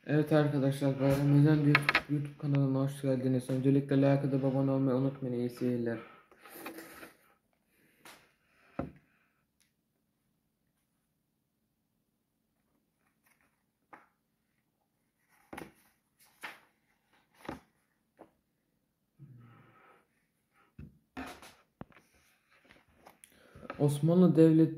Evet arkadaşlar, Bayram Özen YouTube kanalına hoş geldiniz. Öncelikle like atıp abone olmayı unutmayın. İyi seyirler. Osmanlı Devlet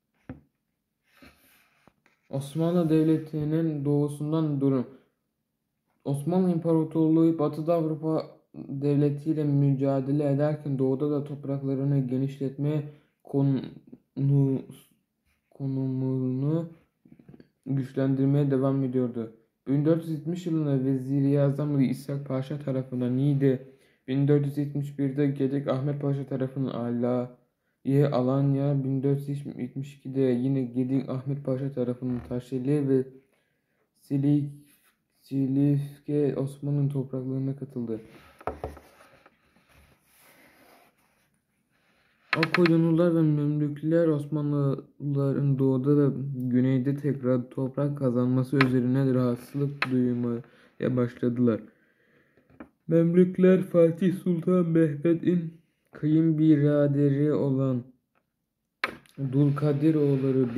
Osmanlı Devleti'nin doğusundan durum. Osmanlı İmparatorluğu Batı'da Avrupa devletiyle mücadele ederken doğuda da topraklarını genişletmeye konu, konumunu güçlendirmeye devam ediyordu. 1470 yılında Vezir-i Azam İshak Paşa tarafından Niğde, 1471'de Gedik Ahmet Paşa tarafından Alanya, 1472'de yine Gedik Ahmet Paşa tarafından Taşeli ve Silifke Osmanlı topraklarına katıldı. Akoyunlular ve Memlükler Osmanlıların doğuda ve güneyde tekrar toprak kazanması üzerine rahatsızlık duymaya başladılar. Memlükler Fatih Sultan Mehmet'in kayınbiraderi olan Dulkadiroğulları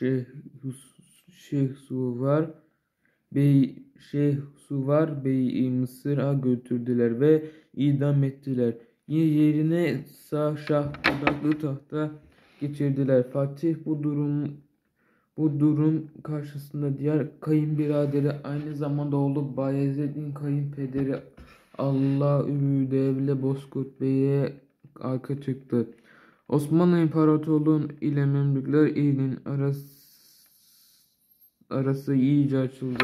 Şeyhsuvar Bey'i Mısır'a götürdüler ve idam ettiler. Yerine Şah Budaklı tahta geçirdiler. Fatih bu durum karşısında diğer kayınbiraderi aynı zamanda oğlu Bayezid'in kayınpederi Allahüddevle Bozkurt Bey'e arka çıktı. Osmanlı İmparatorluğu ile Memlükler ilinin arası iyice açıldı.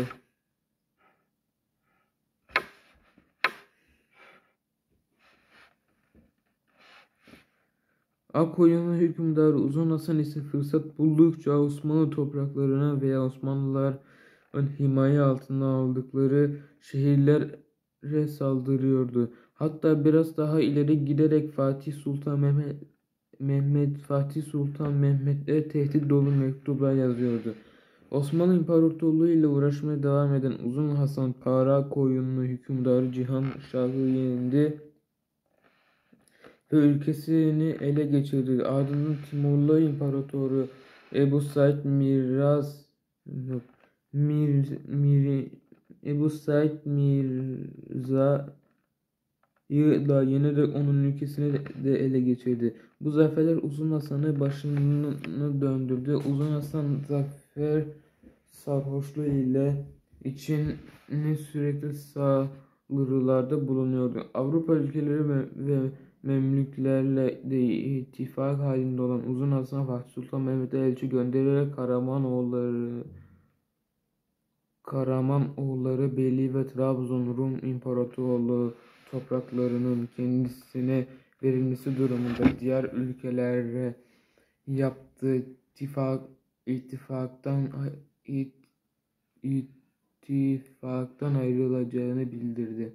Akoyunlu hükümdarı Uzun Hasan ise fırsat buldukça Osmanlı topraklarına veya Osmanlıların himaye altına aldıkları şehirlere saldırıyordu. Hatta biraz daha ileri giderek Fatih Sultan Mehmet'e tehdit dolu mektuplar yazıyordu. Osmanlı İmparatorluğu ile uğraşmaya devam eden Uzun Hasan Karakoyunlu hükümdarı Cihan Şah'ı yendi ve ülkesini ele geçirdi. Ardından Timurlu İmparatoru Ebu Said Mirza'yı da yenerek onun ülkesini de ele geçirdi. Bu zaferler Uzun Hasan'ı başını döndürdü. Uzun Hasan zafer sarhoşluğu ile içine sürekli saldırılarda bulunuyordu. Avrupa ülkeleri ve Memlüklerle de ittifak halinde olan Uzun Hasan Fatih Sultan Mehmet'e elçi göndererek Karamanoğulları Beyliği ve Trabzon Rum İmparatorluğu topraklarının kendisine verilmesi durumunda diğer ülkelere yaptığı ittifaktan ayrılacağını bildirdi.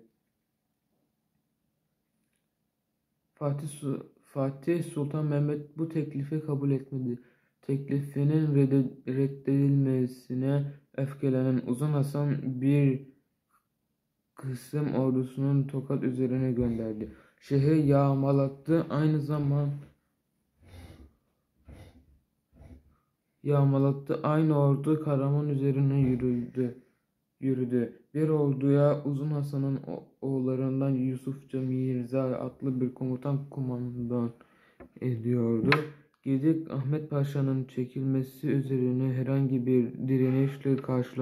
Fatih Sultan Mehmet bu teklifi kabul etmedi. Teklifinin reddedilmesine öfkelenen Uzun Hasan bir kısım ordusunun Tokat üzerine gönderdi. Şehri yağmalattı. Aynı ordu Karaman üzerine yürüdü. Bir orduya Uzun Hasan'ın oğullarından Yusufça Mirza adlı bir komutan kumandan ediyordu. Gedik Ahmet Paşa'nın çekilmesi üzerine herhangi bir direnişle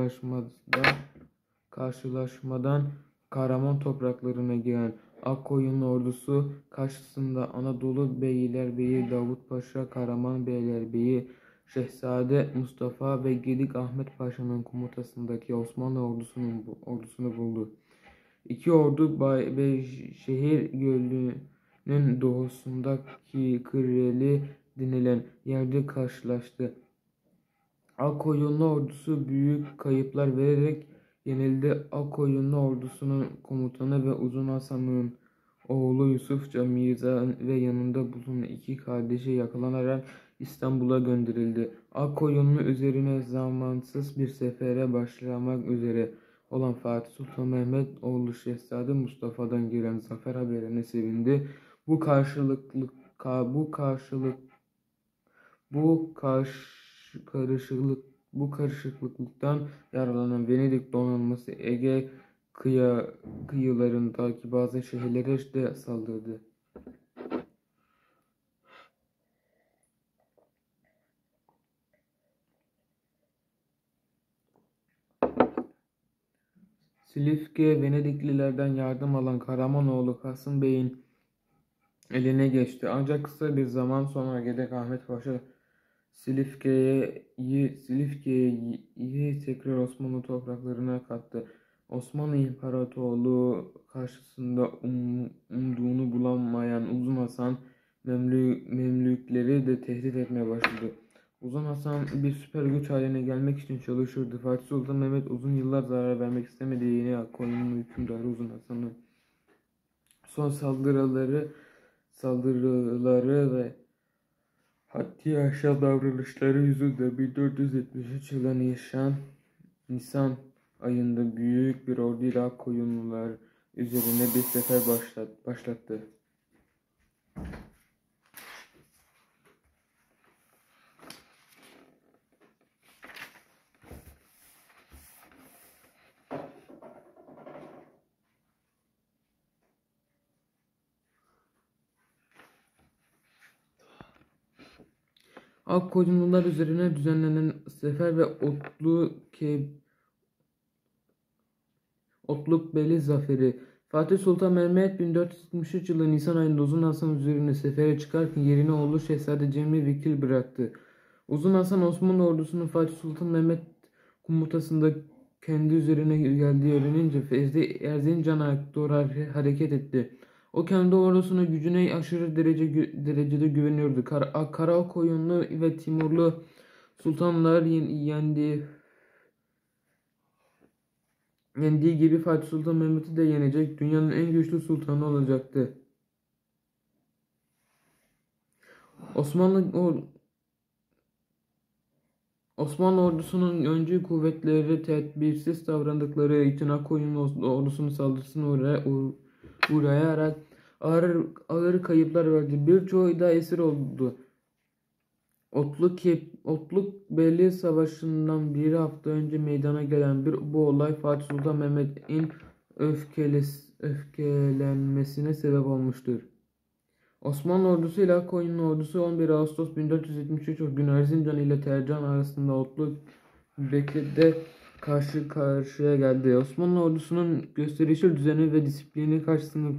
karşılaşmadan Karaman topraklarına giren Akkoyunlu ordusu karşısında Anadolu Beylerbeyi Davut Paşa, Karaman Beylerbeyi Şehzade Mustafa ve Gedik Ahmet Paşa'nın komutasındaki Osmanlı ordusunu buldu. İki ordu Beyşehir Gölü'nün doğusundaki Kırreli denilen yerde karşılaştı. Akoyunlu ordusu büyük kayıplar vererek yenildi. Akoyunlu ordusunun komutanı ve Uzun Hasan'ın oğlu Yusufça Mirza ve yanında bulunan iki kardeşi yakalanarak İstanbul'a gönderildi. Akoyunlu üzerine zamansız bir sefere başlamak üzere olan Fatih Sultan Mehmet oğlu Şehzade Mustafa'dan gelen zafer haberine sevindi. Bu karşılıklı bu karşılık bu karışıklıktan yararlanan Venedik donanması Ege kıyılarındaki bazı şehirlere de saldırdı. Silifke Venediklilerden yardım alan Karamanoğlu Kasım Bey'in eline geçti. Ancak kısa bir zaman sonra Gedek Ahmet Paşa Silifke'yi tekrar Osmanlı topraklarına kattı. Osmanlı İmparatorluğu karşısında umduğunu bulamayan Uzun Hasan Memlükleri de tehdit etmeye başladı. Uzun Hasan bir süper güç haline gelmek için çalışırdı. Fatih Sultan Mehmet uzun yıllar zarar vermek istemediği yeni Akkoyunlu hükümdarı Uzun Hasan'ın son saldırıları ve haddi aşağı davranışları yüzünden 1473 yılı Nisan ayında büyük bir orduyla Akkoyunlular üzerine bir sefer başlattı. Akkoyunlular üzerine düzenlenen sefer ve Otlukbeli zaferi. Fatih Sultan Mehmet 1473 yılı Nisan ayında Uzun Hasan üzerine sefere çıkarken yerine oğlu Şehzade Cemil Vekil bıraktı. Uzun Hasan Osmanlı ordusunun Fatih Sultan Mehmet komutasında kendi üzerine geldiği öğrenince Erzincan'a doğru hareket etti. O kendi ordusuna gücüne aşırı derecede güveniyordu. Karakoyunlu ve Timurlu sultanlar yendiği gibi Fatih Sultan Mehmet'i de yenecek, dünyanın en güçlü sultanı olacaktı. Osmanlı ordusunun öncü kuvvetleri tedbirsiz davrandıkları için Akkoyunlu ordusunun saldırısına uğrayarak ağır kayıplar verdi. Birçoğu da esir oldu. Otlukbeli Savaşı'ndan bir hafta önce meydana gelen bu olay Fatih Sultan Mehmet'in öfkelenmesine sebep olmuştur. Osmanlı ordusu ile Akkoyunlu ordusu 11 Ağustos 1473 günü Erzincan ile Tercan arasında Otlukbekir'de karşı karşıya geldi. Osmanlı ordusunun gösterişli düzeni ve disiplini karşısında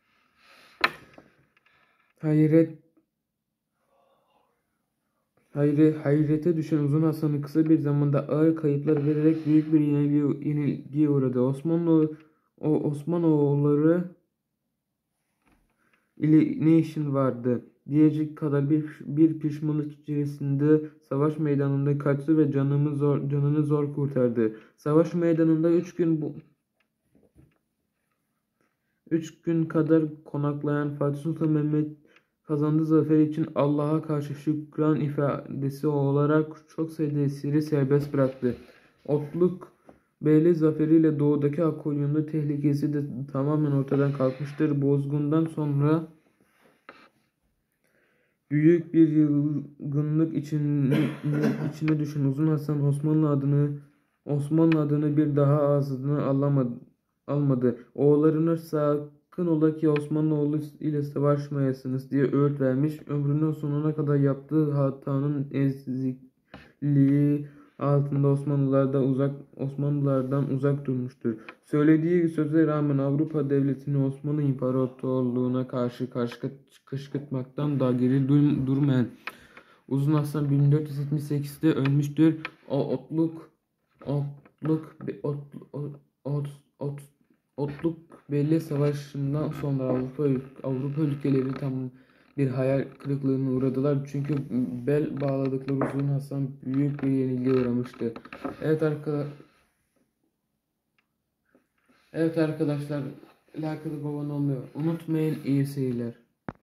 hayrete düşen Uzun Hasan'ı kısa bir zamanda ağır kayıplar vererek büyük bir yenilgiye uğradı. Osmanoğulları ile ne işin vardı diyecek kadar bir pişmanlık içerisinde savaş meydanında kaçtı ve canını zor kurtardı. Savaş meydanında 3 gün kadar konaklayan Fatih Sultan Mehmet kazandığı zafer için Allah'a karşı şükran ifadesi olarak çok sayıda esiri serbest bıraktı. Otlukbeli zaferiyle doğudaki Akkoyunlu tehlikesi de tamamen ortadan kalkmıştır. Bozgundan sonra büyük bir yılgınlık içine düşen Uzun Hasan Osmanlı adını bir daha ağzına almadı. Oğullarına sakın ola ki Osmanoğlu ile savaşmayasınız diye öğüt vermiş. Ömrünün sonuna kadar yaptığı hatanın ezikliği altında Osmanlılardan uzak durmuştur. Söylediği söze rağmen Avrupa devletini Osmanlı İmparatorluğu'na karşı kışkırtmaktan da geri durmayan Uzun Hasan 1478'de ölmüştür. Otlukbeli Savaşı'ndan sonra Avrupa ülkeleri tam bir hayal kırıklığına uğradılar. Çünkü bel bağladıkları Uzun Hasan büyük bir yenilgiye uğramıştı. Evet arkadaşlar, like atıp abone olmayı unutmayın. İyi seyirler.